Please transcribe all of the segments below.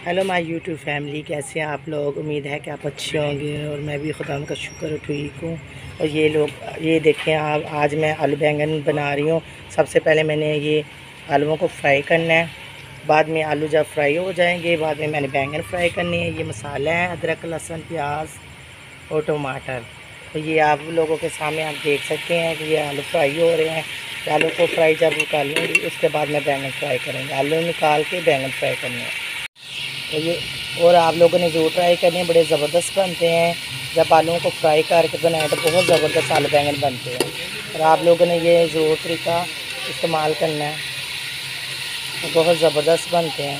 Hello my YouTube family, कैसे हैं आप लोग। उम्मीद है कि आप अच्छे होंगे और मैं भी खुदा का शुक्र ठीक हूँ। और ये देखें आप, आज मैं आलू बैंगन बना रही हूँ। सबसे पहले मैंने ये आलूओं को फ्राई करना है। बाद में आलू जब फ्राई हो जाएंगे, बाद में मैंने बैंगन फ्राई करनी है। ये मसाला है अदरक लहसुन प्याज और टमाटर। तो ये आप लोगों के सामने आप देख सकते हैं कि ये आलू फ्राई हो रहे हैं। आलू को फ्राई जब निकालूँगी उसके बाद मैं बैंगन फ्राई करेंगे। आलू निकाल के बैंगन फ्राई करने हैं। तो ये और आप लोगों ने ज़रूर ट्राई करने, बड़े ज़बरदस्त बनते हैं। जब आलूओं को फ्राई करके बनाए तो बहुत ज़बरदस्त आलू बैंगन बनते हैं। और आप लोगों ने ये ज़रूर तरीका इस्तेमाल करना है, तो बहुत ज़बरदस्त बनते हैं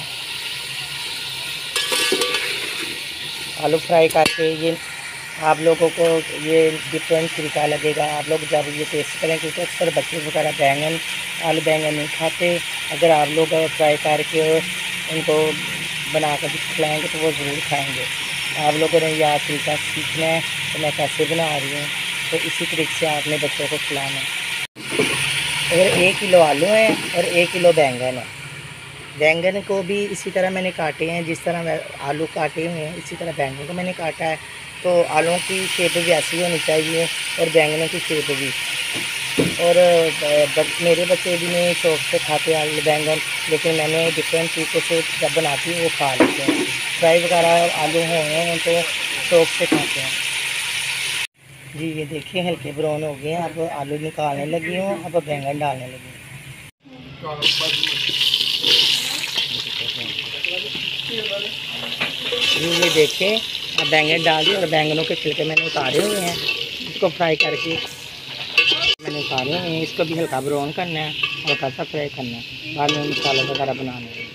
आलू फ्राई करके। ये आप लोगों को ये डिफरेंट तरीका लगेगा। आप लोग जब ये टेस्ट करें, क्योंकि अक्सर बच्चे वगैरह बैंगन आलू बैंगन नहीं खाते। अगर आप लोग फ्राई करके उनको बना कर खिलाएँगे तो वो ज़रूर खाएँगे। आप लोगों ने यह तरीका सीखना है तो मैं कैसे बना रही हूँ, तो इसी तरीके से आपने बच्चों को खिलाना है। और 1 किलो आलू हैं और 1 किलो बैंगन है। बैंगन को भी इसी तरह मैंने काटे हैं, जिस तरह मैं आलू काटे हुए हैं इसी तरह बैंगन को मैंने काटा है। तो आलूओं की शेप भी ऐसी होनी चाहिए और बैंगनों की शेप भी। और मेरे बच्चे भी नहीं शौक से खाते आलू बैंगन, लेकिन मैंने डिफरेंट तरीके से जब बनाती हूँ वो खा लेते हैं। फ्राई वगैरह आलू हों तो शौक से खाते हैं। जी ये देखिए हल्के ब्राउन हो गए हैं। अब आलू निकालने लगी हूँ, अब बैंगन डालने लगी हूँ। जी ये देखें, अब बैंगन डाल दिए और बैंगनों के छिलके मैंने उतारे हुए हैं। इसको फ्राई करके मैंने उतारे हुए हैं। इसको भी हल्का ब्राउन करना है, हल्का सा फ्राई करना है, बाद में मसाला वगैरह बनाना है।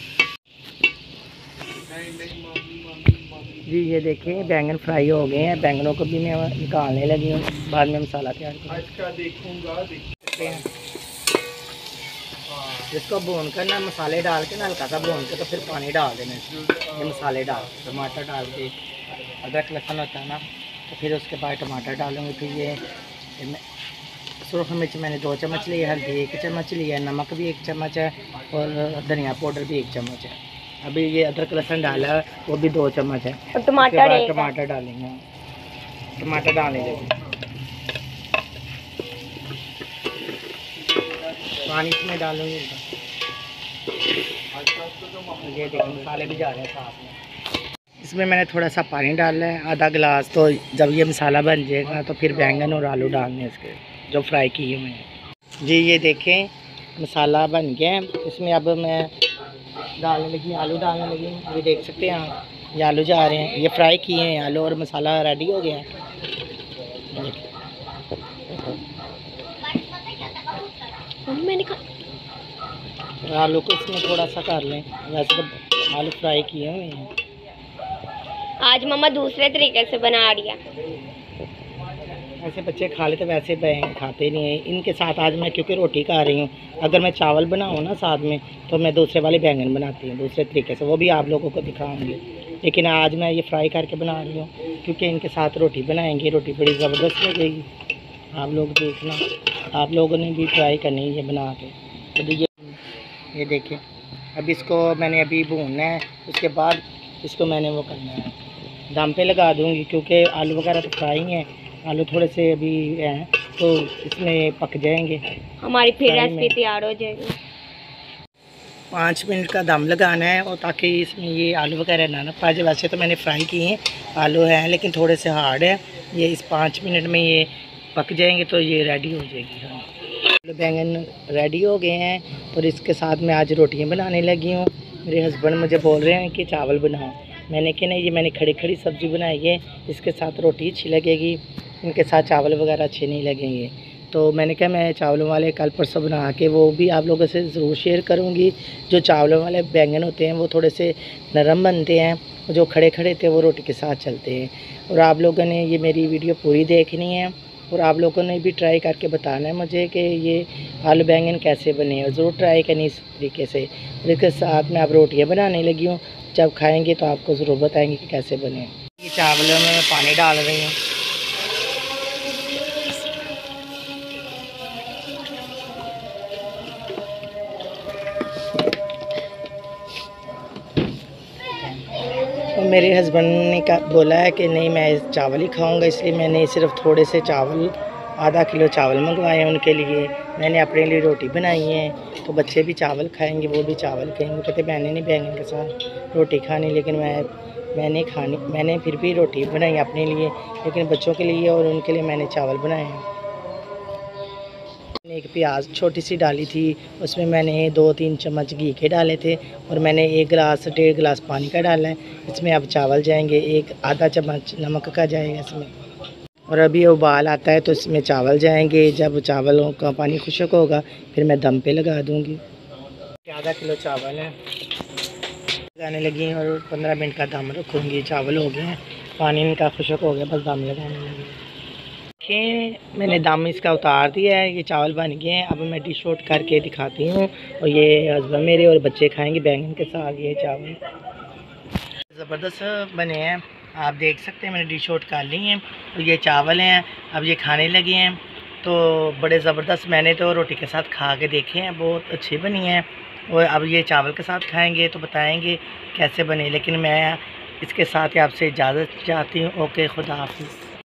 जी ये देखिए बैंगन फ्राई हो गए हैं। बैंगनों को भी मैं निकालने लगी हूँ, बाद में मसाला तैयार करूँगा। इसको भून कर ना, मसाले डाल के ना हल्का सा भून के तो फिर पानी डाल देना। ये मसाले डाल टमाटर डाल के, अदरक लहसुन होता है ना, तो फिर उसके बाद टमाटर डालूँगी। फिर ये सुरख मिर्च मैंने 2 चम्मच ली है, हल्दी 1 चम्मच ली है, नमक भी 1 चम्मच है और धनिया पाउडर भी 1 चम्मच है। अभी ये अदरक लहसुन डाला है वो भी 2 चम्मच है। और टमाटर डालेंगे, टमाटर डालने लगे। पानी इसमें डालूंगी। ये देखो मसाले भी जा रहे हैं साथ में। इसमें मैंने थोड़ा सा पानी डाला है, आधा गिलास। तो जब ये मसाला बन जाएगा तो फिर बैंगन और आलू डालने हैं इसके, जो फ्राई किए हुए हैं। जी ये देखें मसाला बन गया है। इसमें अब मैं डालने लगी, आलू डालने लगी। ये देख सकते हैं आप, ये आलू जा रहे हैं, ये फ्राई किए हैं आलू और मसाला रेडी हो गया है। आलू को इसमें थोड़ा सा कर लें, वैसे तो आलू फ्राई किए हुए हैं। आज मम्मा दूसरे तरीके से बना रही है। ऐसे बच्चे खा लेते, वैसे बैंगन खाते नहीं हैं। इनके साथ आज मैं क्योंकि रोटी खा रही हूँ, अगर मैं चावल बनाऊँ ना साथ में तो मैं दूसरे वाले बैंगन बनाती हूँ दूसरे तरीके से, वो भी आप लोगों को दिखाऊंगी। लेकिन आज मैं ये फ्राई करके बना रही हूँ क्योंकि इनके साथ रोटी बनाएंगे, रोटी बड़ी ज़बरदस्त लगेगी। आप लोग देखना, आप लोगों ने भी ट्राई करनी है ये बना के। तो ये देखिए अब इसको मैंने अभी भूनना है, उसके बाद इसको मैंने वो करना है, दम पे लगा दूँगी। क्योंकि आलू वगैरह तो फ्राई हैं, आलू थोड़े से अभी हैं तो इसमें पक जाएंगे, हमारी फिर रेसिपी तैयार हो जाएगी। 5 मिनट का दम लगाना है और ताकि इसमें ये आलू वगैरह ना पा जाए। वैसे तो मैंने फ्राई किए हैं, आलू हैं लेकिन थोड़े से हार्ड है। ये इस 5 मिनट में ये पक जाएंगे तो ये रेडी हो जाएगी। हाँ बैंगन रेडी हो गए हैं और इसके साथ मैं आज रोटियां बनाने लगी हूँ। मेरे हस्बैंड मुझे बोल रहे हैं कि चावल बनाओ, मैंने कि नहीं, ये मैंने खड़ी खड़ी सब्ज़ी बनाई है, इसके साथ रोटी अच्छी लगेगी, इनके साथ चावल वगैरह अच्छे नहीं लगेंगे। तो मैंने कहा मैं चावलों वाले कल परसों बना के वो भी आप लोगों से ज़रूर शेयर करूँगी। जो चावलों वाले बैंगन होते हैं वो थोड़े से नरम बनते हैं, जो खड़े खड़े थे वो रोटी के साथ चलते हैं। और आप लोगों ने ये मेरी वीडियो पूरी देखनी है और आप लोगों ने भी ट्राई करके बताना है मुझे कि ये आलू बैंगन कैसे बने, और ज़रूर ट्राई करनी इस तरीके से। और इसके साथ मैं अब रोटियाँ बनाने लगी हूँ, जब खाएँगे तो आपको ज़रूर बताएँगे कि कैसे बने। ये चावलों में मैं पानी डाल रही हूँ। तो मेरे हस्बैंड ने बोला है कि नहीं मैं चावल ही खाऊंगा, इसलिए मैंने सिर्फ थोड़े से चावल, आधा किलो चावल मंगवाए हैं उनके लिए। मैंने अपने लिए रोटी बनाई है, तो बच्चे भी चावल खाएंगे, वो भी चावल खाएंगे। कहते मैंने नहीं बैंगन के साथ रोटी खानी, लेकिन मैंने फिर भी रोटी बनाई अपने लिए, लेकिन बच्चों के लिए और उनके लिए मैंने चावल बनाए हैं। मैंने एक प्याज छोटी सी डाली थी, उसमें मैंने 2-3 चम्मच घी के डाले थे, और मैंने 1-1.5 गिलास पानी का डाला है। इसमें अब चावल जाएंगे, आधा चम्मच नमक का जाएगा इसमें, और अभी उबाल आता है तो इसमें चावल जाएंगे। जब चावलों का पानी खुश्क होगा फिर मैं दम पे लगा दूंगी। आधा किलो चावल है, लगाने लगी हैं और 15 मिनट का दम रखूँगी। चावल हो गए हैं, पानी इनका खुश्क हो गया, बस दम लगाने लगी। देखिए मैंने दम इसका उतार दिया है, ये चावल बन गए हैं। अब मैं डिश आउट करके दिखाती हूँ, और ये हस्बैंड मेरे और बच्चे खाएंगे बैंगन के साथ ये चावल। ज़बरदस्त बने हैं, आप देख सकते हैं। मैंने डिश आउट कर ली हैं, और ये चावल हैं, अब ये खाने लगे हैं। तो बड़े ज़बरदस्त, मैंने तो रोटी के साथ खा के देखे हैं, बहुत अच्छी बनी हैं। और अब ये चावल के साथ खाएंगे तो बताएंगे कैसे बने। लेकिन मैं इसके साथ ही आपसे इजाज़त चाहती हूँ। ओके, खुदा हाफिज़।